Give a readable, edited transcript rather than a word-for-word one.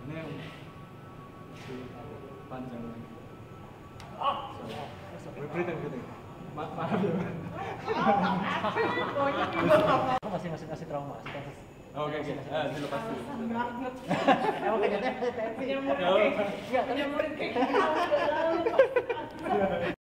ini yang panjang lagi. Breathing. Maaf ya. Aku masih trauma sih kasus. Oke. Dilepas dulu. Banget. Emang kejadiannya Punya murid kayak. enggak, Punya murid kayak.